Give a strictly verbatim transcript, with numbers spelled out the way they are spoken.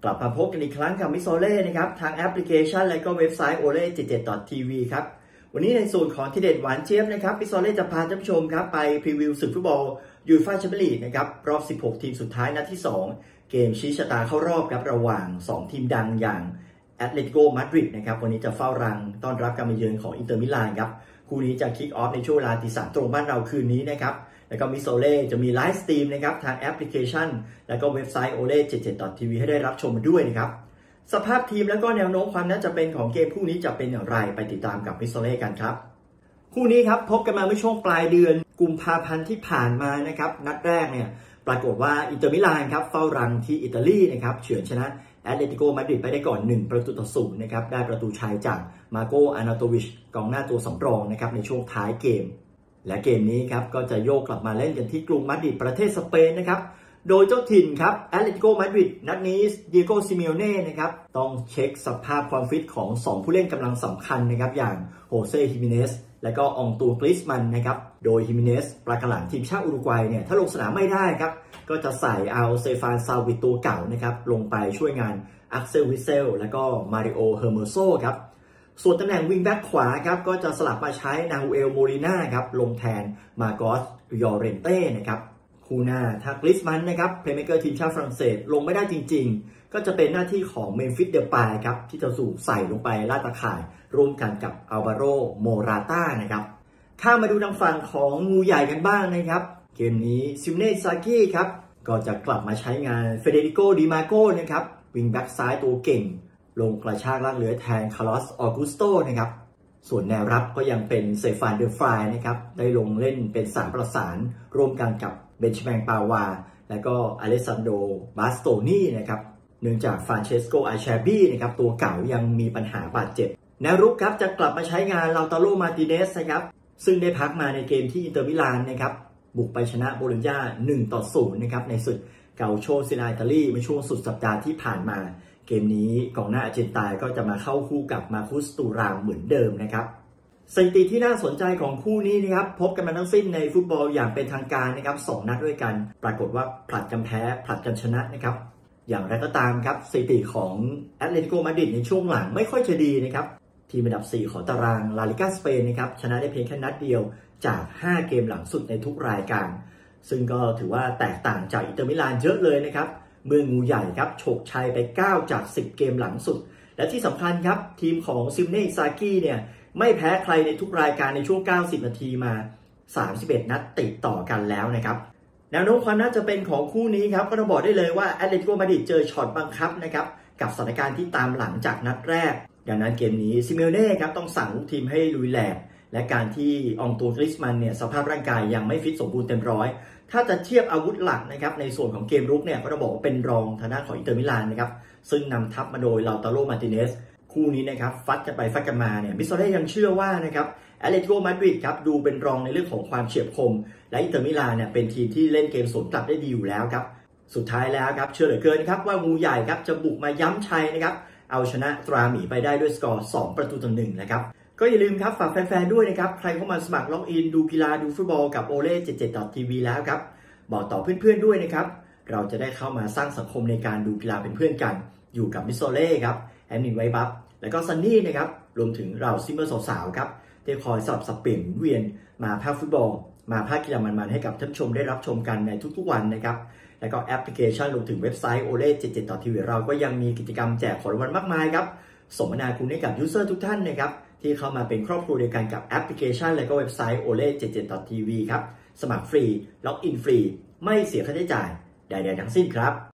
กลับมาพบกันอีกครั้งกับมิโซเล่นะครับทางแอปพลิเคชันและก็เว็บไซต์ โอ เล่ เจ็ดสิบเจ็ด ดอท ที วี ครับวันนี้ในส่วนของทีเด็ดหวานเจี๊ยบนะครับมิโซเล่จะพาท่านผู้ชมครับไปพรีวิวศึกฟุตบอลยูฟ่าแชมเปี้ยนลีกนะครับรอบสิบหกทีมสุดท้ายนัดที่สองเกมชี้ชะตาเข้ารอบครับระหว่างสองทีมดังอย่างแอตเลติโกมาดริดนะครับวันนี้จะเฝ้ารังต้อนรับการมาเยือนของอินเตอร์มิลานครับคู่นี้จะคิกออฟในช่วงเวลาตีสามตรงบ้านเราคืนนี้นะครับแล้วก็มิโซเล่จะมีไลฟ์สตรีมนะครับทางแอปพลิเคชันแล้วก็เว็บไซต์ โอ เล่ เจ็ดสิบเจ็ด ดอท ที วี ให้ได้รับชมกันด้วยนะครับสภาพทีมแล้วก็แนวโน้มความน่าจะเป็นของเกมคู่นี้จะเป็นอย่างไรไปติดตามกับมิโซเล่กันครับคู่นี้ครับพบกันมาเมื่อช่วงปลายเดือนกุมภาพันธ์ที่ผ่านมานะครับนัดแรกเนี่ยปรากฏว่าอินเตอร์มิลานครับเฝ้ารังที่อิตาลีนะครับเฉือนชนะแอตเลติโกมาดริดไปได้ก่อนหนึ่งประตูต่อศูนย์นะครับได้ประตูชัยจากมาโกอานาโตวิชกองหน้าตัวสำรองนะครับในช่วงท้ายเกมและเกมนี้ครับก็จะโยกกลับมาเล่นกันที่กรุงมาดริดประเทศสเปนนะครับโดยเจ้าถิ่นครับแอตเลติโกมาดริดนัดนี้ดิเอโกซิเมโอเน่นะครับต้องเช็คสภาพความฟิตของสองผู้เล่นกำลังสำคัญนะครับอย่างโฮเซ่ฮิมิเนสและก็อองตูกริสมันนะครับโดยฮิมิเนสปลากระหลังทีมชาติอุรุกวัยเนี่ยถ้าลงสนามไม่ได้ครับก็จะใส่เอาเซฟานซาวิตตัวเก่านะครับลงไปช่วยงานอักเซลวิเซลและก็มาริโอเฮอร์เมโซครับส่วนตำแหน่งวิงแบ็กขวาครับก็จะสลับมาใช้นาฮูเอลโมริน่าครับลงแทนมาโกสยอเรนเต้นะครับคู่หน้าถ้ากริสมันนะครับเพลย์เมคเกอร์ทีมชาติฝรั่งเศสลงไม่ได้จริงๆก็จะเป็นหน้าที่ของเมมฟิสเดปายครับที่จะสูบใส่ลงไปลาดตะข่ายร่วมกันกับอัลวาโรโมราต้านะครับข้ามาดูทางฝั่งของงูใหญ่กันบ้างนะครับเกมนี้ซิมเน่ซากิครับก็จะกลับมาใช้งานเฟเดริโกดิมาโกนะครับวิงแบ็กซ้ายตัวเก่งลงกระชากลากเลื้อยแทนคาร์ลอสออกุสโตนะครับส่วนแนวรับก็ยังเป็นเซฟานเดอฟรายนะครับได้ลงเล่นเป็นสามประสานร่วมกันกับเบนชแมงปาวาและก็อเลสซานโดบาสโตนีนะครับเนื่องจากฟรานเชสโกอาแชบีนะครับตัวเก่ายังมีปัญหาบาดเจ็บแนวรุกครับจะกลับมาใช้งานลาตาโรมาติเนสนะครับซึ่งได้พักมาในเกมที่อินเตอร์มิลานนะครับบุกไปชนะโบโลญญาหนึ่งต่อศูนย์นะครับในศึกเกาโชซินาอิตาลีเมื่อช่วงสุดสัปดาห์ที่ผ่านมาเกมนี้กองหน้าอาร์เจนตินาก็จะมาเข้าคู่กับมาคุสตูรามเหมือนเดิมนะครับสถิติที่น่าสนใจของคู่นี้นะครับพบกันมาทั้งสิ้นในฟุตบอลอย่างเป็นทางการนะครับสองนัดด้วยกันปรากฏว่าผลัดกันแพ้ผลัดกันชนะนะครับอย่างไรก็ตามครับสถิติของแอตเลติโกมาดริดในช่วงหลังไม่ค่อยจะดีนะครับทีมอันดับสี่ของตารางลาลิก้าสเปนนะครับชนะได้เพียงแค่นัดเดียวจากห้าเกมหลังสุดในทุกรายการซึ่งก็ถือว่าแตกต่างจากอินเตอร์มิลานเยอะเลยนะครับเมืองงูใหญ่ครับฉกชัยไปเก้าจากสิบเกมหลังสุดและที่สำคัญครับทีมของซิมเน่ซากิเนี่ยไม่แพ้ใครในทุกรายการในช่วงเก้าสิบนาทีมาสามสิบเอ็ดนัดติดต่อกันแล้วนะครับแนวโน้มความน่าจะเป็นของคู่นี้ครับก็ต้องบอกได้เลยว่าแอตเลติโกมาดริดเจอช็อตบังคับนะครับกับสถานการณ์ที่ตามหลังจากนัดแรกดังนั้นเกมนี้ซิเมโอเน่ครับต้องสั่งลูกทีมให้ลุยแหลกและการที่อองตูกริสมันเนี่ยสภาพร่างกายยังไม่ฟิตสมบูรณ์เต็มร้อยถ้าจะเทียบอาวุธหลักนะครับในส่วนของเกมรุกเนี่ยก็ต้องบอกว่าเป็นรองทางด้านของอินเตอร์มิลานนะครับซึ่งนำทัพมาโดยลาตาโรมาติเนสคู่นี้นะครับฟัดกันไปฟัดกันมาเนี่ยมิโซเล่ยังเชื่อว่านะครับแอตเลติโกมาดริดครับดูเป็นรองในเรื่องของความเฉียบคมและอินเตอร์มิลานเนี่ยเป็นทีมที่เล่นเกมสวนกลับได้ดีอยู่แล้วครับสุดท้ายแล้วครับเชื่อเหลือเกินครับว่างูใหญ่ครับจะบุกมาย้ำชัยนะครับเอาชนะตราหมีไปได้ด้วยสกอร์สองประตูต่อหนึ่งนะครับก็อย่าลืมครับฝากแฟนๆด้วยนะครับใครเข้ามาสมัครล็อกอินดูกีฬาดูฟุตบอลกับ โอ เล่ เจ็ดสิบเจ็ด ดอท ที วี แล้วครับบอกต่อเพื่อนๆด้วยนะครับเราจะได้เข้ามาสร้างสังคมในการดูกีฬาเป็นเพื่อนกันอยู่กับมิโซเล่ครับแอดมินไวบัฟแล้วก็ซันนี่นะครับรวมถึงเราซิมเมอร์สาวๆครับที่คอยสลับสับเปลี่ยนหมุนเวียนมาภาคฟุตบอลมาภาคกีฬามันๆให้กับท่านผู้ชมได้รับชมกันในทุกๆวันนะครับแล้วก็แอปพลิเคชันรวมถึงเว็บไซต์ โอ เล่ เจ็ดสิบเจ็ด ดอท ที วี เราก็ยังมีกิจกรรมแจกของรางวัลมากมายครับสมนาคุณให้กับยูเซอร์ทุกท่านนะครับที่เข้ามาเป็นครอบครัวเดียวกันกับแอปพลิเคชันและก็เว็บไซต์ โอ เล่ เจ็ดสิบเจ็ด ดอท ที วี ครับสมัครฟรีล็อกอินฟรีไม่เสียค่าใช้จ่ายใดๆทั้งสิ้นครับ